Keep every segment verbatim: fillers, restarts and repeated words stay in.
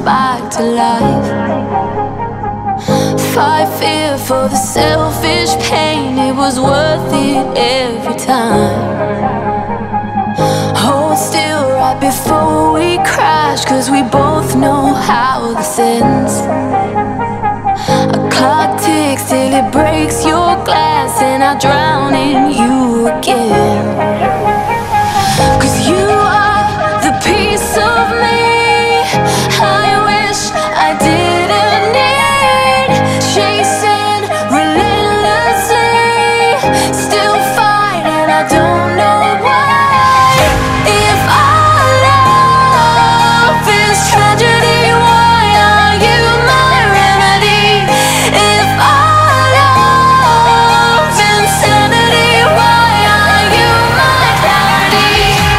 back to life. Fight fear for the selfish pain, it was worth it every time. Hold still right before we crash, cause we both know how this ends. A clock ticks till it breaks your glass, and I drown in you again. Cause you are the piece of me I wish I didn't need. Chasing relentlessly, still fight and I don't know why. If our love is tragedy, why are you my remedy? If our love insanity, why are you my clarity?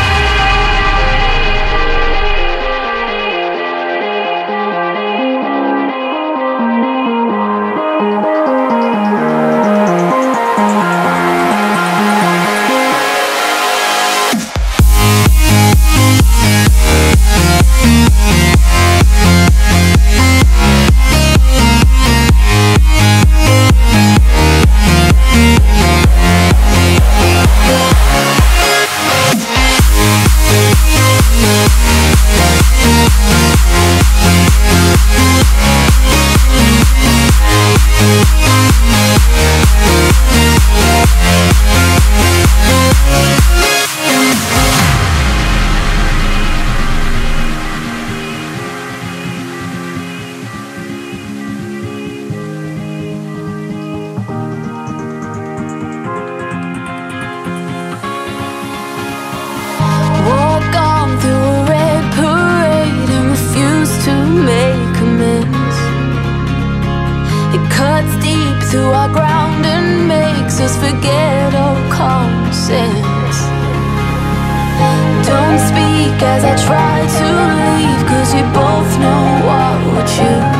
Walk on through a red parade and refuse to make amends. It cuts deep through our ground and makes us forget all common sense. Don't speak as I try to leave, cause we both know what we'll choose.